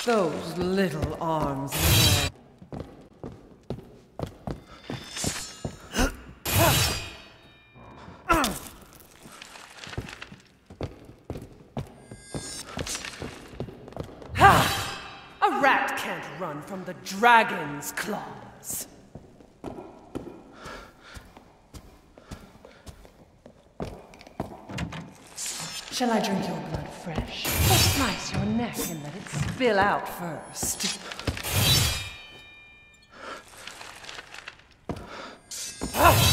Those little arms and legs. A rat can't run from the dragon's claws. Shall I drink your blood fresh? Or slice your neck and let it spill out first? Ah!